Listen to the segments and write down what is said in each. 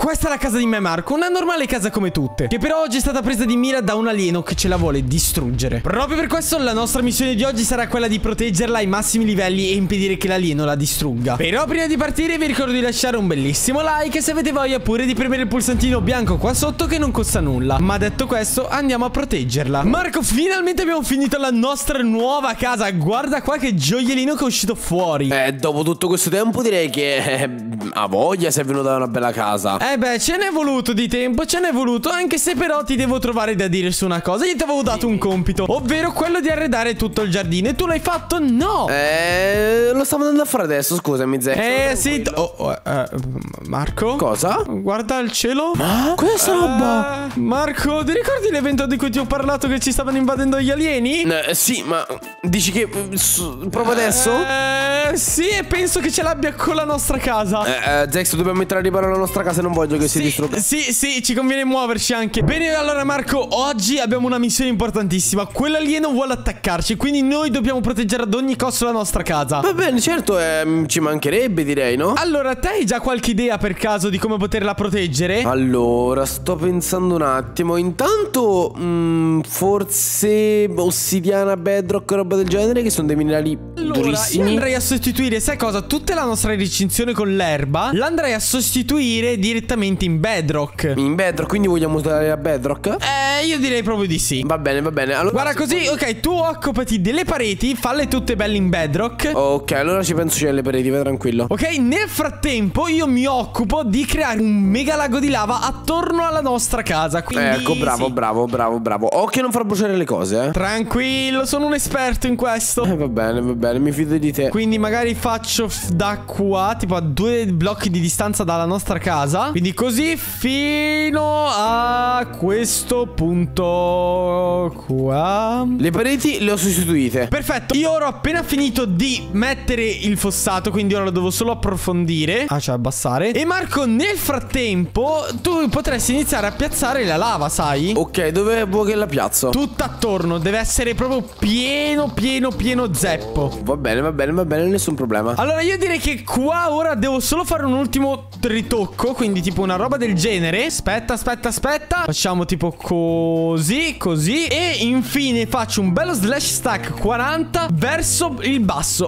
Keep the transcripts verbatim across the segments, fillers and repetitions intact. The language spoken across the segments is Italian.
questa è la casa di me Marco, una normale casa come tutte, che però oggi è stata presa di mira da un alieno che ce la vuole distruggere. Proprio per questo la nostra missione di oggi sarà quella di proteggerla ai massimi livelli e impedire che l'alieno la distrugga. Però prima di partire vi ricordo di lasciare un bellissimo like e se avete voglia pure di premere il pulsantino bianco qua sotto che non costa nulla. Ma detto questo andiamo a proteggerla. Marco, finalmente abbiamo finito la nostra nuova casa. Guarda qua che gioiellino che è uscito fuori. Eh, dopo tutto questo tempo direi che eh, a voglia si è venuta una bella casa. Eh beh, ce n'è voluto di tempo, ce n'è voluto. Anche se però ti devo trovare da dire su una cosa. Io ti avevo dato un compito, ovvero quello di arredare tutto il giardino. E tu l'hai fatto? No. Eh, lo stavo andando a fare adesso, scusami Zek. Eh sì. Oh, oh, eh, Marco? Cosa? Guarda il cielo. Ma questa Uh, roba. Marco, ti ricordi l'evento di cui ti ho parlato che ci stavano invadendo gli alieni? Eh, sì, ma dici che su, proprio adesso? Eh, sì, e penso che ce l'abbia con la nostra casa. Eh, eh Zex, dobbiamo mettere a riparo la nostra casa e non voglio che sì, si distrugga. Sì, sì, ci conviene muoverci anche. Bene, allora Marco, oggi abbiamo una missione importantissima. Quell'alieno vuole attaccarci, quindi noi dobbiamo proteggere ad ogni costo la nostra casa. Va bene, certo, eh, ci mancherebbe, direi, no? Allora, te hai già qualche idea per caso di come poterla proteggere? Allora, sto pensando un attimo. Intanto, mh, forse ossidiana, bedrock, roba del genere, che sono dei minerali allora, durissimi. io andrei a sostituire, sai cosa? Tutta la nostra recinzione con l'erba l'andrei a sostituire direttamente in bedrock. In bedrock, quindi vogliamo usare la bedrock? Eh, io direi proprio di sì. Va bene, va bene. Allora, guarda così, ok, tu occupati delle pareti, falle tutte belle in bedrock. Ok, allora ci penso io alle pareti, vai tranquillo. Ok, nel frattempo io mi occupo di creare un mega lago di lava attorno alla nostra casa. Quindi ecco, bravo, sì. bravo, bravo, bravo. Occhio a non far bruciare le cose, eh. Tranquillo, sono un esperto in questo. Eh, va bene, va bene, mi fido di te. Quindi magari faccio da qua, tipo a due blocchi di distanza dalla nostra casa. Quindi così fino a questo punto qua. Le pareti le ho sostituite. Perfetto, io ora ho appena finito di mettere il fossato, quindi ora lo devo solo approfondire. Ah, cioè abbassare. E Marco, nel frattempo tu potresti iniziare a piazzare la lava, sai? Ok, dove vuoi che la piazzo? Tutta attorno, deve essere proprio pieno, pieno, pieno zeppo. Va bene, va bene, va bene, nessun problema. Allora io direi che qua ora devo solo fare un ultimo ritocco, quindi tipo una roba del genere. Aspetta, aspetta, aspetta. Facciamo tipo così, così. E infine faccio un bello slash stack quaranta verso il basso.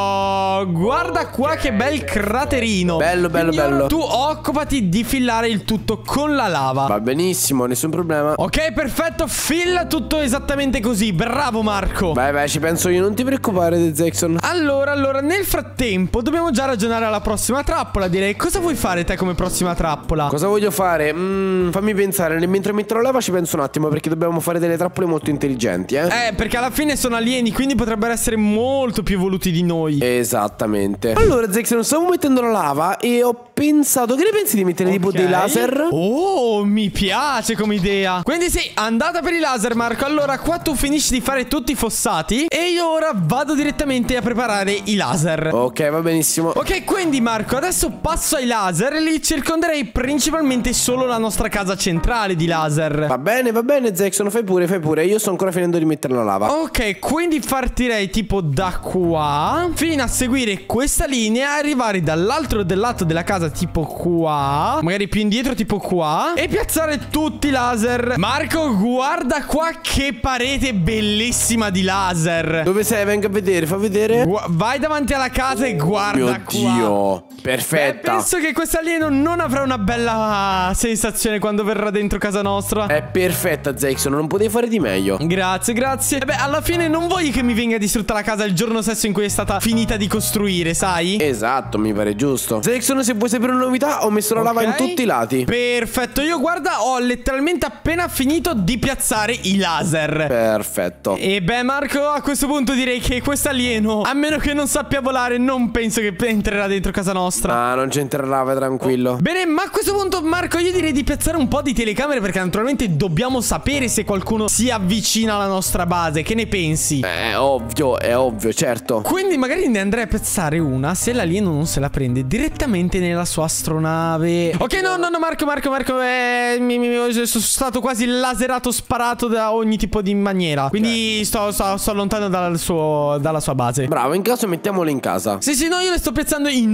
Oh, guarda qua che bel craterino. Bello, bello, quindi bello. Tu occupati di fillare il tutto con la lava. Va benissimo, nessun problema. Ok, perfetto, filla tutto esattamente così. Bravo Marco. Vai, vai, ci penso io, non ti preoccupare, Zexon. Allora, allora, nel frattempo dobbiamo già ragionare alla prossima trappola, direi. Cosa vuoi fare te come prossima trappola? Cosa voglio fare? Mm, fammi pensare, mentre metto la lava ci penso un attimo, perché dobbiamo fare delle trappole molto intelligenti, eh. Eh, perché alla fine sono alieni, quindi potrebbero essere molto più evoluti di noi. Esattamente. Allora, Zexon, stavo mettendo la lava e ho pensato, che ne pensi di mettere Okay. tipo dei laser? Oh, mi piace come idea. Quindi sì, andata per i laser, Marco. Allora, qua tu finisci di fare tutti i fossati e io ora vado direttamente a preparare i laser. Ok, va benissimo. Ok, quindi Marco, adesso passo ai laser e li circonderei principalmente solo la nostra casa centrale di laser. Va bene, va bene, Zexon, fai pure, fai pure. Io sto ancora finendo di mettere la lava. Ok, quindi partirei tipo da qua fino a seguire questa linea, arrivare dall'altro del lato della casa tipo qua, magari più indietro tipo qua, e piazzare tutti i laser. Marco, guarda qua che parete bellissima di laser. Dove sei? Venga a vedere, fa vedere. Gu vai davanti alla casa e guarda Mio qua. Dio, perfetta. Beh, penso che quest'alieno non avrà una bella sensazione quando verrà dentro casa nostra. È perfetta, Zexon, non potevi fare di meglio. Grazie, grazie. E beh, alla fine non vuoi che mi venga distrutta la casa il giorno stesso in cui è stata finita di costruire, sai? Esatto, mi pare giusto. Zexon, se vuoi sapere una novità, ho messo la lava in tutti i lati. Perfetto, io guarda, ho letteralmente appena finito di piazzare i laser. Perfetto. E beh, Marco, a questo punto direi che quest'alieno, a meno che non sappia volare, non penso che entrerà dentro casa nostra. Ah, non c'entrerà, vai tranquillo. Bene, ma a questo punto, Marco, io direi di piazzare un po' di telecamere, perché naturalmente dobbiamo sapere se qualcuno si avvicina alla nostra base. Che ne pensi? È ovvio, è ovvio, certo. Quindi magari ne andrei a piazzare una, se l'alieno non se la prende, direttamente nella sua astronave. Ok, no, no, no, Marco, Marco, Marco, eh, mi, mi, mi, sono stato quasi laserato, sparato da ogni tipo di maniera. Quindi sto, sto, sto lontano dal suo, dalla sua base. Bravo, in caso mettiamole in casa. Sì, sì, no, io le sto piazzando in ogni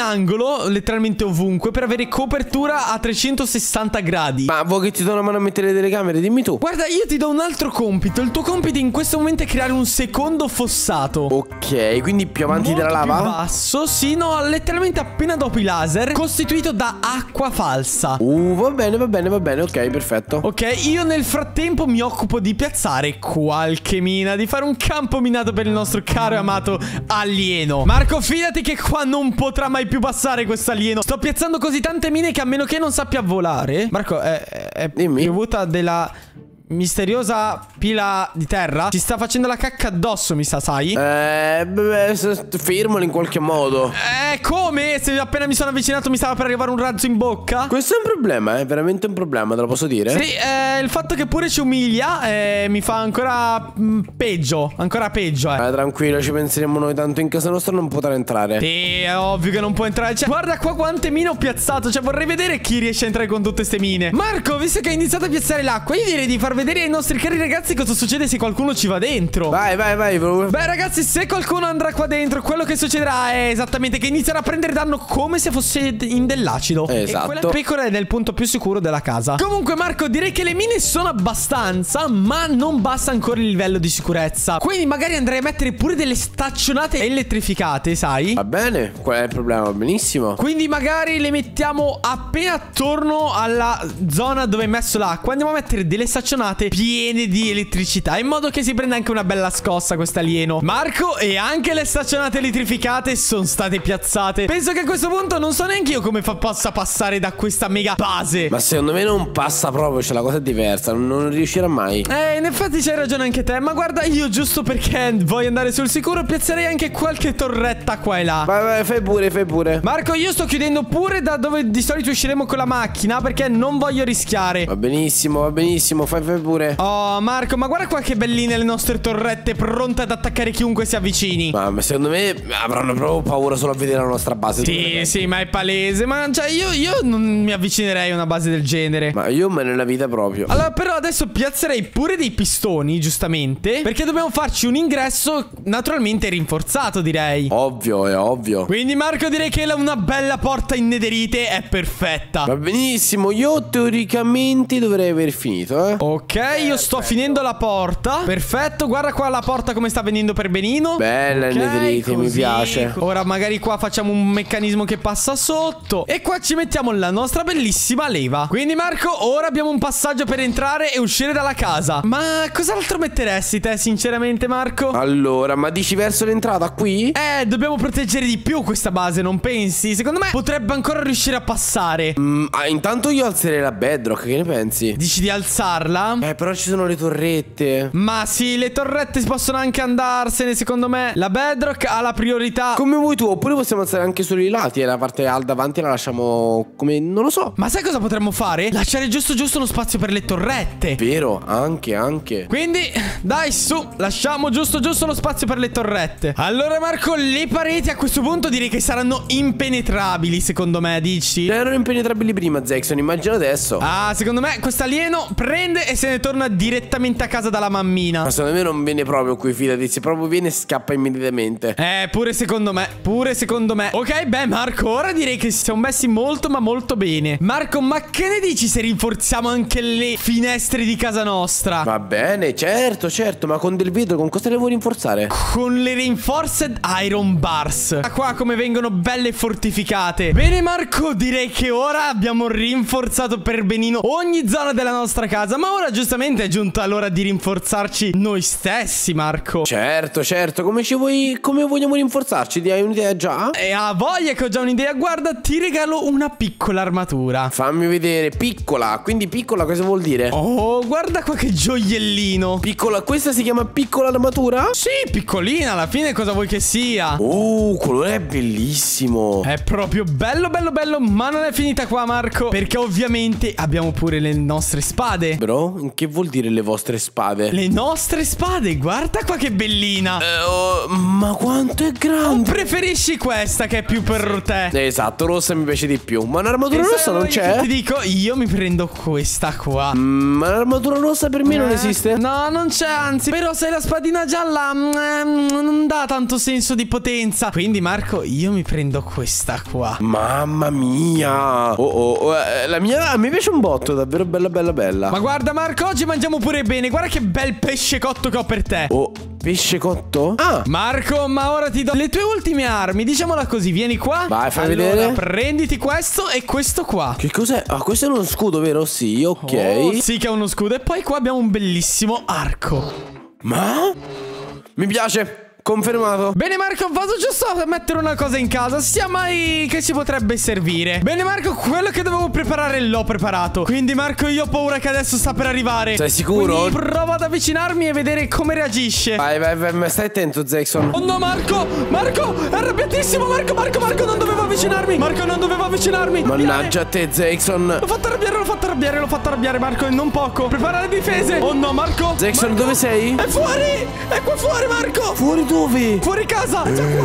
angolo, letteralmente ovunque, per avere copertura a trecentosessanta gradi. Ma vuoi che ti do una mano a mettere le telecamere? Dimmi tu. Guarda, io ti do un altro compito. Il tuo compito in questo momento è creare un secondo fossato. Ok, quindi più avanti Molto della lava? più basso, sì, no, letteralmente appena dopo i laser, costituito da acqua falsa. Uh, va bene, va bene, va bene, ok, perfetto. Ok, io nel frattempo mi occupo di piazzare qualche mina, di fare un campo minato per il nostro caro e amato alieno. Marco, fidati che qua non potrà mai più passare questo alieno. Sto piazzando così tante mine che a meno che non sappia volare. Marco, è, è Dimmi. piovuta della misteriosa pila di terra. Ci sta facendo la cacca addosso, mi sa, sai? Eh, beh, firmalo in qualche modo. Eh, come? Se appena mi sono avvicinato mi stava per arrivare un razzo in bocca? Questo è un problema, è veramente un problema, te lo posso dire? Sì, eh, il fatto che pure ci umilia eh, mi fa ancora mh, peggio. Ancora peggio, eh. Eh, tranquillo, ci penseremo noi, tanto in casa nostra non potrà entrare. Sì, è ovvio che non può entrare. Cioè, guarda qua quante mine ho piazzato. Cioè, vorrei vedere chi riesce a entrare con tutte ste mine. Marco, visto che hai iniziato a piazzare l'acqua, io direi di far vedere ai nostri cari ragazzi cosa succede se qualcuno ci va dentro. Vai, vai, vai. Beh, ragazzi, se qualcuno andrà qua dentro, quello che succederà è esattamente che inizierà a prendere danno come se fosse in dell'acido. Esatto. E quella pecora è nel punto più sicuro della casa. Comunque, Marco, direi che le mine sono abbastanza, ma non basta ancora il livello di sicurezza. Quindi magari andrei a mettere pure delle staccionate elettrificate, sai? Va bene, qual è il problema? Benissimo. Quindi magari le mettiamo appena attorno alla zona dove hai messo l'acqua. Andiamo a mettere delle staccionate piene di elettricità, in modo che si prenda anche una bella scossa questo alieno. Marco, e anche le staccionate elettrificate sono state piazzate. Penso che a questo punto non so neanche io come fa possa passare da questa mega base. Ma secondo me non passa proprio, c'è la cosa è diversa, non, non riuscirà mai. Eh, in effetti c'hai ragione anche te. Ma guarda, io giusto perché voglio andare sul sicuro piazzerei anche qualche torretta qua e là. Vai, vai, fai pure, fai pure. Marco, io sto chiudendo pure da dove di solito usciremo con la macchina, perché non voglio rischiare. Va benissimo, va benissimo, fai, fai pure. Oh, Marco, ma guarda qua che belline le nostre torrette, pronte ad attaccare chiunque si avvicini. Ma, ma secondo me avranno proprio paura solo a vedere la nostra base. Sì, sì, ma è palese. Ma cioè io, io non mi avvicinerei a una base del genere. Ma io me nella vita proprio. Allora, però adesso piazzerei pure dei pistoni, giustamente, perché dobbiamo farci un ingresso naturalmente rinforzato, direi. Ovvio, è ovvio. Quindi, Marco, direi che la- una bella porta in nederite è perfetta. Va benissimo, io teoricamente dovrei aver finito, eh. Ok, io sto finendo la porta. Perfetto, guarda qua la porta come sta venendo per benino. Bella il Ok, nederite, mi così. piace. Ora magari qua facciamo un meccanismo che passa sotto. E qua ci mettiamo la nostra bellissima leva. Quindi, Marco, ora abbiamo un passaggio per entrare e uscire dalla casa. Ma cos'altro metteresti te, sinceramente, Marco? Allora, ma dici verso l'entrata qui? Eh, dobbiamo proteggere di più questa base, non pensi? Secondo me potrebbe ancora riuscire a passare. Mm, ah, intanto io alzerei la bedrock, che ne pensi? Dici di alzarla? Eh, però ci sono le torrette. Ma sì, le torrette si possono anche andarsene, secondo me. La bedrock ha la priorità. Come vuoi tu, oppure possiamo alzare anche solo i lati e la parte al davanti la lasciamo come... non lo so. Ma sai cosa potremmo fare? Lasciare giusto giusto lo spazio per le torrette. Vero, anche, anche. Quindi, dai, su, lasciamo giusto giusto lo spazio per le torrette. Allora, Marco, le pareti a questo punto direi che saranno impenetrabili, secondo me, dici? Erano impenetrabili prima, Jackson, immagina adesso. Ah, secondo me questo alieno prende e se ne torna direttamente a casa dalla mammina. Ma secondo me non viene proprio qui, fidati. Se proprio viene scappa immediatamente. Eh, pure secondo me, pure secondo me. Ok, beh, Marco, ora direi che si siamo messi molto ma molto bene. Marco, ma che ne dici se rinforziamo anche le finestre di casa nostra? Va bene, certo, certo. Ma con del vetro, con cosa le vuoi rinforzare? Con le reinforced iron bars. Ah, qua come vengono belle fortificate. Bene, Marco, direi che ora abbiamo rinforzato per benino ogni zona della nostra casa. Ma ora giustamente è giunta l'ora di rinforzarci noi stessi, Marco. Certo, certo. Come ci vuoi... come vogliamo rinforzarci? Ti hai un'idea già? E ha voglia che ho già un'idea. Guarda, ti regalo una piccola armatura. Fammi vedere. Piccola. Quindi piccola cosa vuol dire? Oh, guarda qua che gioiellino. Piccola. Questa si chiama piccola armatura? Sì, piccolina, alla fine cosa vuoi che sia? Oh, quello è bellissimo. È proprio bello, bello, bello. Ma non è finita qua, Marco, perché ovviamente abbiamo pure le nostre spade. Bro, Che vuol dire le vostre spade? Le nostre spade, guarda qua che bellina. Eh, oh, ma quanto è grande. Preferisci questa che è più per te? Esatto, rossa mi piace di più. Ma un'armatura rossa non c'è? Ti dico, io mi prendo questa qua. Mm, ma l'armatura rossa per me eh, non esiste? No, non c'è, anzi. Però se la spadina gialla mm, non dà tanto senso di potenza. Quindi Marco, io mi prendo questa qua. Mamma mia. Oh oh, oh eh, la mia mi piace un botto, davvero bella bella bella. Ma guarda Marco, oggi mangiamo pure bene. Guarda che bel pesce cotto che ho per te. Oh, pesce cotto? Ah, Marco, ma ora ti do le tue ultime armi. Diciamola così, vieni qua. Vai, fai allora, vedere. prenditi questo e questo qua. che cos'è? Ah, questo è uno scudo, vero? Sì, ok. Oh, sì che è uno scudo. E poi qua abbiamo un bellissimo arco. Ma? Mi piace. Confermato. Bene Marco, vado giusto a mettere una cosa in casa. Sia mai che ci potrebbe servire. Bene Marco, quello che dovevo preparare l'ho preparato. Quindi Marco, io ho paura che adesso sta per arrivare. Sei sicuro? Quindi provo ad avvicinarmi e vedere come reagisce. Vai, vai, vai, ma stai attento, Jackson. Oh no Marco, Marco, è arrabbiatissimo. Marco, Marco, Marco, non dovevo avvicinarmi. Marco, non dovevo avvicinarmi. Mannaggia a te, Jackson. L'ho fatto arrabbiare, l'ho fatto arrabbiare, l'ho fatto arrabbiare Marco, e non poco. Prepara le difese. Oh no Marco. Jackson, Marco, dove sei? è fuori, è qua fuori Marco. Fuori dove? Fuori casa, è già qua.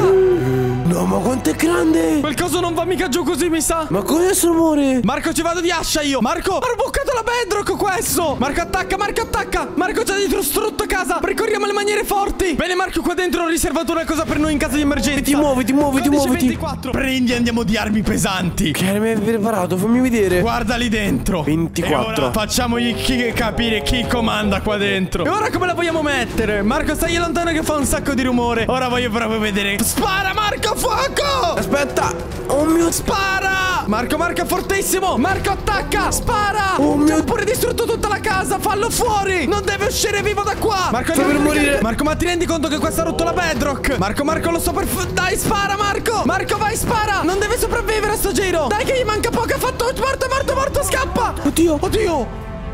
No, ma quanto è grande. Quel coso non va mica giù così, mi sa. Ma cos'è questo rumore? Marco, ci vado di ascia io. Marco, ho rboccato la bedrock questo. Marco, attacca, Marco, attacca. Marco, c'ha distrutto casa. Percorriamo le maniere forti. Bene Marco, qua dentro ho riservato una cosa per noi in caso di emergenza. Ti muovi, ti muovi, ti Codice muoviti. ventiquattro. Prendi e andiamo di armi pesanti. Che armi hai preparato? Fammi vedere. Guarda lì dentro. ventiquattro. E ora facciamogli chi capire chi comanda qua dentro. E ora come la vogliamo mettere? Marco, stai lontano che fa un sacco di rumore. Ora voglio proprio vedere. Spara Marco, fuoco. Aspetta. Oh mio. Spara. Marco, Marco è fortissimo. Marco, attacca. Spara. Oh mio. Ti ho pure distrutto tutta la casa. Fallo fuori. Non deve uscire vivo da qua. Marco, Sta per morire. Marco, ma ti rendi conto che questo ha rotto la bedrock? Marco, Marco, lo so per... Dai, spara Marco. Marco, vai, spara. Non deve sopravvivere a sto giro. Dai che gli manca poco. Ha fatto... Morto, morto, morto. Scappa. Oddio. Oddio.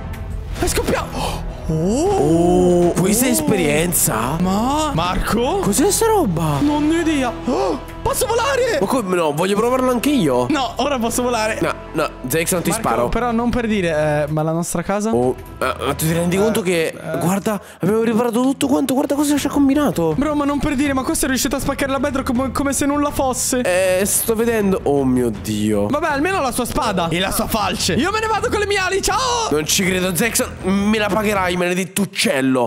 È scoppiato. Oh, questa è esperienza. Ma... Marco? Cos'è sta roba? Non ne ho idea. Oh, posso volare. Ma come? No, voglio provarlo anche io. No, ora posso volare. No, no, Jackson, ti Marco, sparo. però non per dire, eh, ma la nostra casa? Oh, eh, ma tu ti rendi conto che guarda, abbiamo preparato tutto quanto. Guarda cosa ci ha combinato. Bro, ma non per dire, ma questo è riuscito a spaccare la bedrock come, come se nulla fosse. Eh, sto vedendo. Oh mio Dio. Vabbè, almeno la sua spada e la sua falce. Io me ne vado con le mie ali, ciao. Non ci credo, Jackson. Me la pagherai, maledetto uccello.